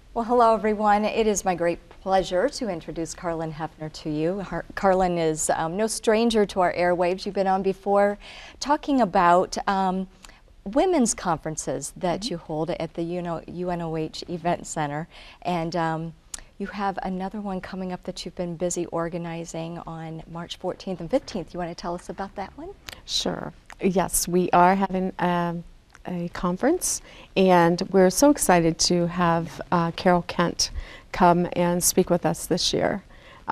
Well, hello everyone. It is my great pleasure to introduce Carlin Hefner to you. Carlin is no stranger to our airwaves. You've been on before talking about women's conferences that you hold at the UNOH Event Center. And you have another one coming up that you've been busy organizing on March 14th and 15th. You want to tell us about that one? Sure. Yes, we are having a conference, and we're so excited to have Carol Kent come and speak with us this year.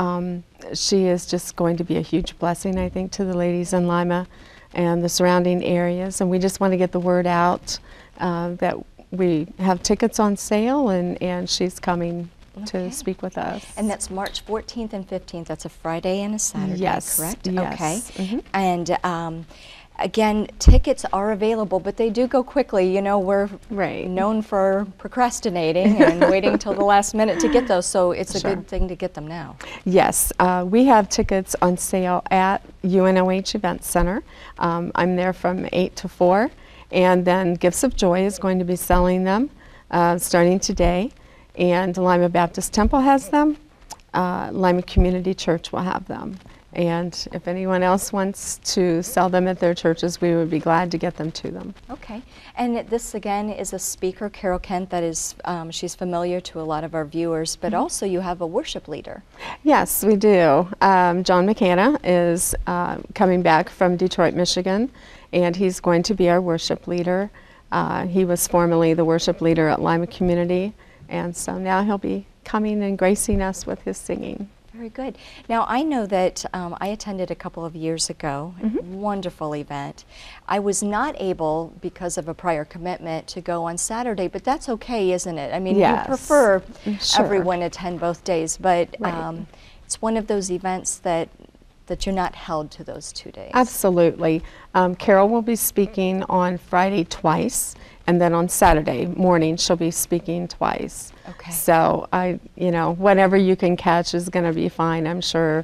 She is just going to be a huge blessing, I think, to the ladies in Lima and the surrounding areas, and we just want to get the word out that we have tickets on sale, and she's coming to speak with us. And that's March 14th and 15th. That's a Friday and a Saturday, yes, correct? Yes. Okay. And again, tickets are available, but they do go quickly. You know, we're known for procrastinating and waiting till the last minute to get those, so it's a good thing to get them now. Yes, we have tickets on sale at UNOH Event Center. I'm there from 8 to 4, and then Gifts of Joy is going to be selling them starting today, and Lima Baptist Temple has them. Lima Community Church will have them. And if anyone else wants to sell them at their churches, we would be glad to get them to them. Okay. And this, again, is a speaker, Carol Kent, that is, she's familiar to a lot of our viewers, but also you have a worship leader. Yes, we do. John McKenna is coming back from Detroit, Michigan, and he's going to be our worship leader. He was formerly the worship leader at Lima Community, and so now he'll be coming and gracing us with his singing. Very good. Now, I know that I attended a couple of years ago, wonderful event. I was not able, because of a prior commitment, to go on Saturday, but that's okay, isn't it? I mean, you prefer everyone attend both days, but it's one of those events that you're not held to those 2 days. Absolutely. Carol will be speaking on Friday twice, and then on Saturday morning she'll be speaking twice. Okay. So whatever you can catch is going to be fine, I'm sure.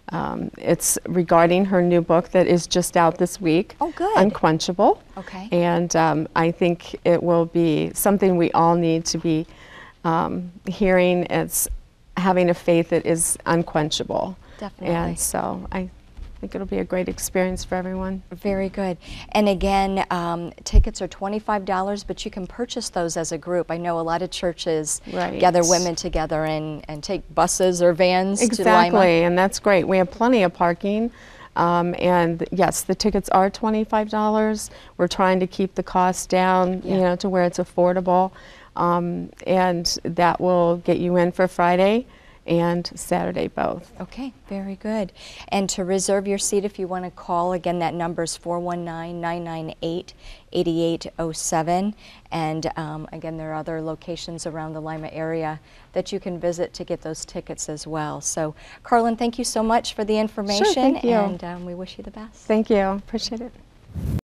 It's regarding her new book that is just out this week. Oh, good. Unquenchable. Okay. And I think it will be something we all need to be hearing. It's having a faith that is unquenchable. Definitely. And so I think it'll be a great experience for everyone. Very good. And again, tickets are $25, but you can purchase those as a group. I know a lot of churches gather women together and take buses or vans to Lima. Exactly, and that's great. We have plenty of parking. And yes, the tickets are $25. We're trying to keep the cost down, to where it's affordable. And that will get you in for Friday and Saturday both. Okay, very good. And to reserve your seat, if you want to call, again, that number is 419-998-8807. And again, there are other locations around the Lima area that you can visit to get those tickets as well. So, Carlin, thank you so much for the information. Sure, thank you. And we wish you the best. Thank you. Appreciate it.